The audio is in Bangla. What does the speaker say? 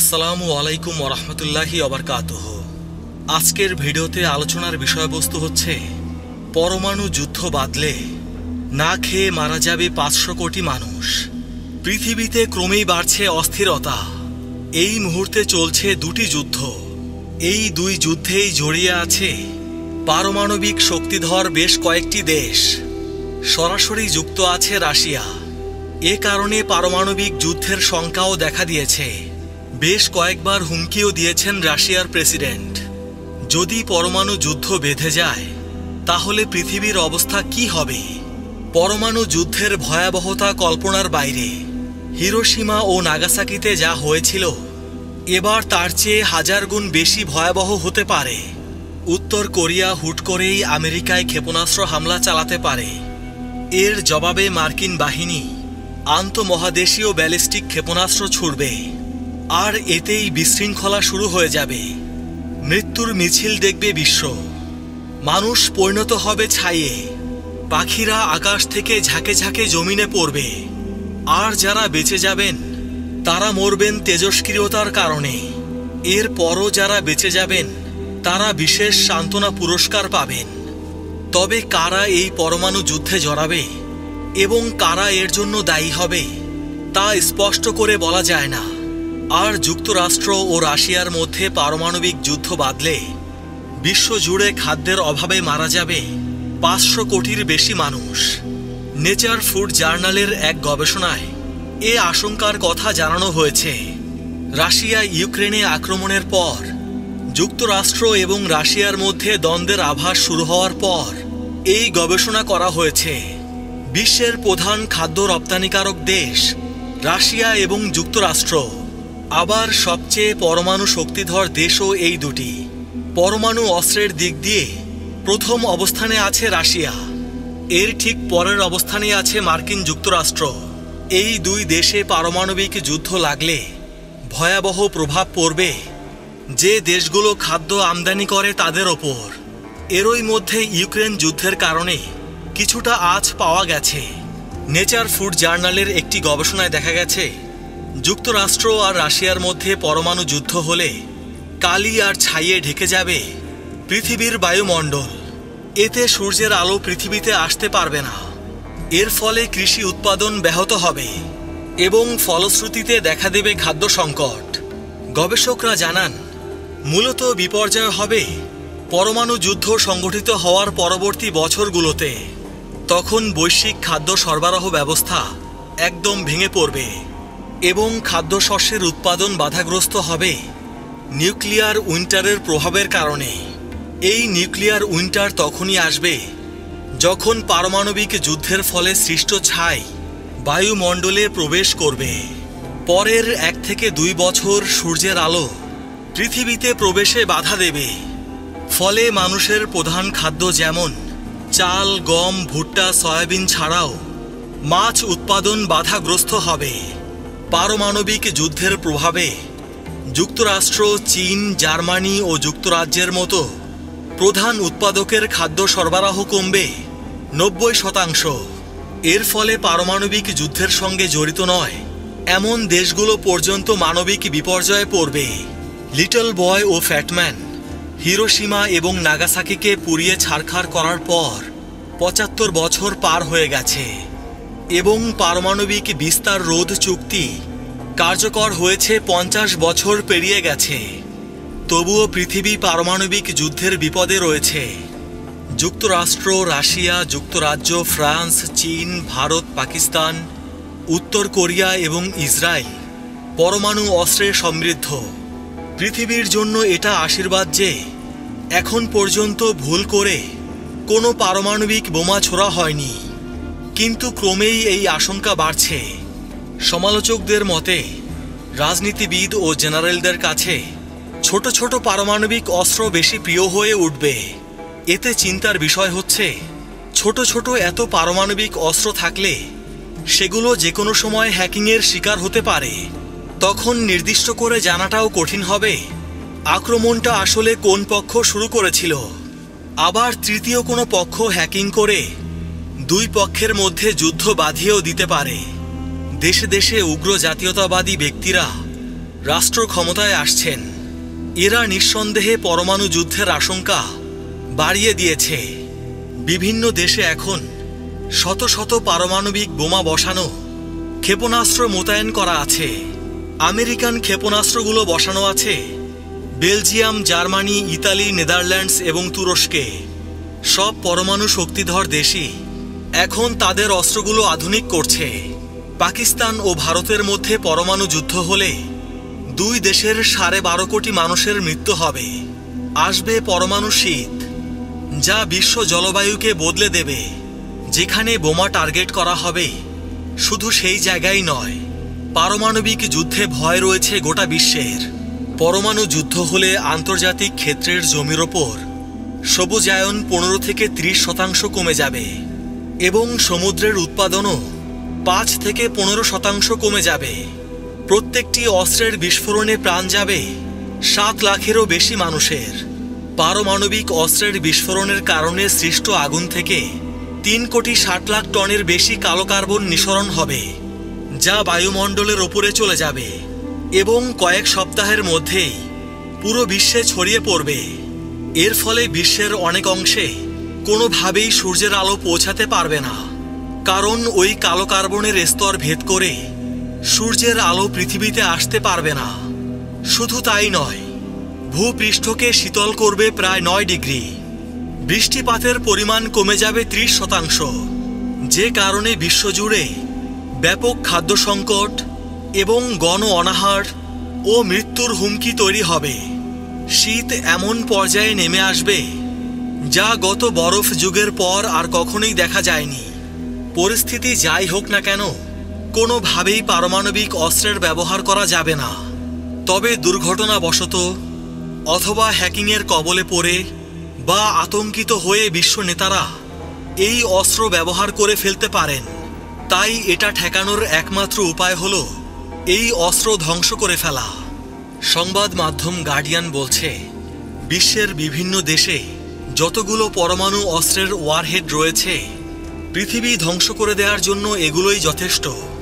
আসসালামু আলাইকুম ওয়া রাহমাতুল্লাহি ওয়া বারাকাতুহু। আজকের ভিডিওতে আলোচনার বিষয়বস্তু হচ্ছে পরমাণু যুদ্ধ বাঁধলে না খেয়ে মারা যাবে 500 কোটি মানুষ। পৃথিবীতে ক্রমেই বাড়ছে অস্থিরতা। এই মুহূর্তে চলছে দুটি যুদ্ধ। এই দুই যুদ্ধেই জড়িয়ে আছে পারমাণবিক শক্তিধর বেশ কয়েকটি দেশ। সরাসরি যুক্ত আছে রাশিয়া। এ কারণে পারমাণবিক যুদ্ধের শঙ্কাও দেখা দিয়েছে। বেশ কয়েকবার হুমকিও দিয়েছেন রাশিয়ার প্রেসিডেন্ট। যদি পরমাণু যুদ্ধ বেঁধে যায় তাহলে পৃথিবীর অবস্থা কি হবে? পরমাণু যুদ্ধের ভয়াবহতা কল্পনার বাইরে। হিরোশিমা ও নাগাসাকিতে যা হয়েছিল এবার তার চেয়ে 1000 গুণ বেশি ভয়াবহ হতে পারে। উত্তর কোরিয়া হুট করেই আমেরিকায় ক্ষেপণাস্ত্র হামলা চালাতে পারে। এর জবাবে মার্কিন বাহিনী আন্তঃমহাদেশীয় ব্যালিস্টিক ক্ষেপণাস্ত্র ছুড়বে। আর এতেই বিশৃঙ্খলা শুরু হয়ে যাবে। মৃত্যুর মিছিল দেখবে বিশ্ব। মানুষ পরিণত হবে ছাইয়ে। পাখিরা আকাশ থেকে ঝাঁকে ঝাঁকে জমিনে পড়বে। আর যারা বেঁচে যাবেন তারা মরবেন তেজস্ক্রিয়তার কারণে। এরপরও যারা বেঁচে যাবেন তারা বিশেষ সান্ত্বনা পুরস্কার পাবেন। তবে কারা এই পরমাণু যুদ্ধে জড়াবে এবং কারা এর জন্য দায়ী হবে তা স্পষ্ট করে বলা যায় না। আর যুক্তরাষ্ট্র ও রাশিয়ার মধ্যে পারমাণবিক যুদ্ধ বাঁধলে বিশ্বজুড়ে খাদ্যের অভাবে মারা যাবে 500 কোটির বেশি মানুষ। নেচার ফুড জার্নালের এক গবেষণায় এ আশঙ্কার কথা জানানো হয়েছে। রাশিয়া ইউক্রেনে আক্রমণের পর যুক্তরাষ্ট্র এবং রাশিয়ার মধ্যে দ্বন্দ্বের আভাস শুরু হওয়ার পর এই গবেষণা করা হয়েছে। বিশ্বের প্রধান খাদ্য রপ্তানিকারক দেশ রাশিয়া এবং যুক্তরাষ্ট্র। আবার সবচেয়ে পরমাণু শক্তিধর দেশও এই দুটি। পরমাণু অস্ত্রের দিক দিয়ে প্রথম অবস্থানে আছে রাশিয়া। এর ঠিক পরের অবস্থানে আছে মার্কিন যুক্তরাষ্ট্র। এই দুই দেশে পারমাণবিক যুদ্ধ লাগলে ভয়াবহ প্রভাব পড়বে যে দেশগুলো খাদ্য আমদানি করে তাদের ওপর। এরই মধ্যে ইউক্রেন যুদ্ধের কারণে কিছুটা আঁচ পাওয়া গেছে। নেচার ফুড জার্নালের একটি গবেষণায় দেখা গেছে যুক্তরাষ্ট্র আর রাশিয়ার মধ্যে পরমাণু যুদ্ধ হলে কালি আর ছাইয়ে ঢেকে যাবে পৃথিবীর বায়ুমণ্ডল। এতে সূর্যের আলো পৃথিবীতে আসতে পারবে না। এর ফলে কৃষি উৎপাদন ব্যাহত হবে এবং ফলশ্রুতিতে দেখা দেবে খাদ্য সংকট। গবেষকরা জানান মূলত বিপর্যয় হবে পরমাণু যুদ্ধ সংগঠিত হওয়ার পরবর্তী বছরগুলোতে। তখন বৈশ্বিক খাদ্য সরবরাহ ব্যবস্থা একদম ভেঙে পড়বে এবং খাদ্যশস্যের উৎপাদন বাধাগ্রস্ত হবে নিউক্লিয়ার উইন্টারের প্রভাবের কারণে। এই নিউক্লিয়ার উইন্টার তখনই আসবে যখন পারমাণবিক যুদ্ধের ফলে সৃষ্ট ছাই বায়ুমণ্ডলে প্রবেশ করবে। পরের 1 থেকে 2 বছর সূর্যের আলো পৃথিবীতে প্রবেশে বাধা দেবে। ফলে মানুষের প্রধান খাদ্য যেমন চাল, গম, ভুট্টা, সয়াবিন ছাড়াও মাছ উৎপাদন বাধাগ্রস্ত হবে। পারমাণবিক যুদ্ধের প্রভাবে যুক্তরাষ্ট্র, চীন, জার্মানি ও যুক্তরাজ্যের মতো প্রধান উৎপাদকের খাদ্য সরবরাহ কমবে 90%। এর ফলে পারমাণবিক যুদ্ধের সঙ্গে জড়িত নয় এমন দেশগুলো পর্যন্ত মানবিক বিপর্যয়ে পড়বে। লিটল বয় ও ফ্যাটম্যান হিরোশিমা এবং নাগাসাকিকে পুড়িয়ে ছারখার করার পর 75 বছর পার হয়ে গেছে এবং পারমাণবিক বিস্তার রোধ চুক্তি কার্যকর হয়েছে 50 বছর পেরিয়ে গেছে। তবুও পৃথিবী পারমাণবিক যুদ্ধের বিপদে রয়েছে। যুক্তরাষ্ট্র, রাশিয়া, যুক্তরাজ্য, ফ্রান্স, চীন, ভারত, পাকিস্তান, উত্তর কোরিয়া এবং ইসরায়েল পরমাণু অস্ত্রে সমৃদ্ধ। পৃথিবীর জন্য এটা আশীর্বাদ যে এখন পর্যন্ত ভুল করে কোনো পারমাণবিক বোমা ছোড়া হয়নি। কিন্তু ক্রমেই এই আশঙ্কা বাড়ছে। সমালোচকদের মতে রাজনীতিবিদ ও জেনারেলদের কাছে ছোট ছোট পারমাণবিক অস্ত্র বেশি প্রিয় হয়ে উঠবে। এতে চিন্তার বিষয় হচ্ছে ছোট ছোট এত পারমাণবিক অস্ত্র থাকলে সেগুলো যে কোনো সময় হ্যাকিংয়ের শিকার হতে পারে। তখন নির্দিষ্ট করে জানাটাও কঠিন হবে আক্রমণটা আসলে কোন পক্ষ শুরু করেছিল। আবার তৃতীয় কোনো পক্ষ হ্যাকিং করে দুই পক্ষের মধ্যে যুদ্ধ বাঁধিয়েও দিতে পারে। দেশে দেশে উগ্র জাতীয়তাবাদী ব্যক্তিরা রাষ্ট্র ক্ষমতায় আসছেন, এরা নিঃসন্দেহে পরমাণু যুদ্ধের আশঙ্কা বাড়িয়ে দিয়েছে। বিভিন্ন দেশে এখন শত শত পারমাণবিক বোমা বসানো, ক্ষেপণাস্ত্র মোতায়েন করা আছে। আমেরিকান ক্ষেপণাস্ত্রগুলো বসানো আছে বেলজিয়াম, জার্মানি, ইতালি, নেদারল্যান্ডস এবং তুরস্কে। সব পরমাণু শক্তিধর দেশই এখন তাদের অস্ত্রগুলো আধুনিক করছে। পাকিস্তান ও ভারতের মধ্যে পরমাণু যুদ্ধ হলে দুই দেশের 12.5 কোটি মানুষের মৃত্যু হবে। আসবে পরমাণু শীত, যা বিশ্ব জলবায়ুকে বদলে দেবে। যেখানে বোমা টার্গেট করা হবে, শুধু সেই জায়গায় নয়, পারমাণবিক যুদ্ধে ভয় রয়েছে গোটা বিশ্বের। পরমাণু যুদ্ধ হলে আন্তর্জাতিক ক্ষেত্রের জমির ওপর সবুজায়ন 15 থেকে 30% কমে যাবে এবং সমুদ্রের উৎপাদনও 5 থেকে 15% কমে যাবে। প্রত্যেকটি অস্ত্রের বিস্ফোরণে প্রাণ যাবে 7 লাখেরও বেশি মানুষের। পারমাণবিক অস্ত্রের বিস্ফোরণের কারণে সৃষ্ট আগুন থেকে 3,60,00,000 টনের বেশি কালো কার্বন নিঃসরণ হবে, যা বায়ুমণ্ডলের ওপরে চলে যাবে এবং কয়েক সপ্তাহের মধ্যেই পুরো বিশ্বে ছড়িয়ে পড়বে। এর ফলে বিশ্বের অনেক অংশে কোনোভাবেই সূর্যের আলো পৌঁছাতে পারবে না, কারণ ওই কালো কার্বনের স্তর ভেদ করে সূর্যের আলো পৃথিবীতে আসতে পারবে না। শুধু তাই নয়, ভূপৃষ্ঠকে শীতল করবে প্রায় 9 ডিগ্রি। বৃষ্টিপাতের পরিমাণ কমে যাবে 30%, যে কারণে বিশ্বজুড়ে ব্যাপক খাদ্য সংকট এবং গণ অনাহার ও মৃত্যুর হুমকি তৈরি হবে। শীত এমন পর্যায়ে নেমে আসবে যা গত বরফ যুগের পর আর কখনোই দেখা যায়নি। পরিস্থিতি যাই হোক না কেন, কোনোভাবেই পারমাণবিক অস্ত্রের ব্যবহার করা যাবে না। তবে দুর্ঘটনাবশত অথবা হ্যাকিংয়ের কবলে পড়ে বা আতঙ্কিত হয়ে বিশ্ব নেতারা এই অস্ত্র ব্যবহার করে ফেলতে পারেন। তাই এটা ঠেকানোর একমাত্র উপায় হলো এই অস্ত্র ধ্বংস করে ফেলা। সংবাদ মাধ্যম গার্ডিয়ান বলছে, বিশ্বের বিভিন্ন দেশে যতগুলো পরমাণু অস্ত্রের ওয়ারহেড রয়েছে, পৃথিবী ধ্বংস করে দেওয়ার জন্য এগুলোই যথেষ্ট।